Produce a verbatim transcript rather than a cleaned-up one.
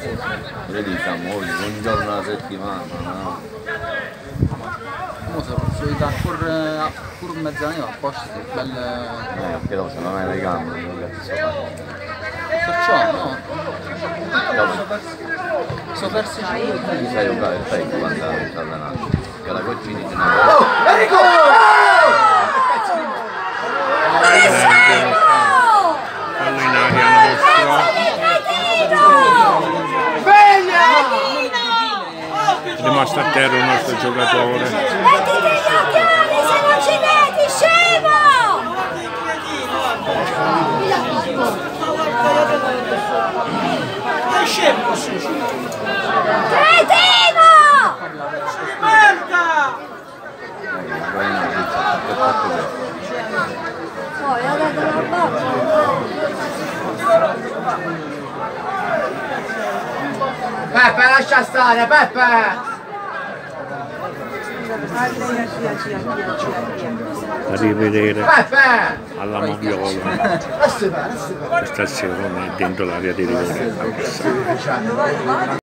Pure diciamo, un giorno alla settimana, no? Mo se posso aiutare pure, pure mezz'anni a posto, belle... Eh, perché dopo se non hai le gambe, non cazzo fai. Perciò no, Dopo sono persi io. ti sai giocare, fai quando sei allenato. Che la coccini ti oh, Enrico! Fallo in aria nostro. È rimasto a terra il nostro giocatore. Mettiti gli occhiali se non ci vedi, scemo! Che scemo! Cretino! Merda! Poi ha dato la bocca. Peppe, lascia stare, Peppe! A rivedere Peppe! alla Moviola. Aspetta, aspetta. Questa sera non è dentro l'area di rigore.